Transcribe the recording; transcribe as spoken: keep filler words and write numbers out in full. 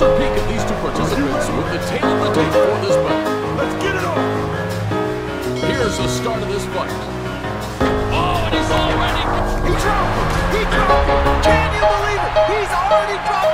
closer peek at these two participants with the tail of the tape for this bout. Let's get it on. Here's the start of this fight. Oh, and he's already... He dropped him. He dropped him. Can you believe it? He's already dropped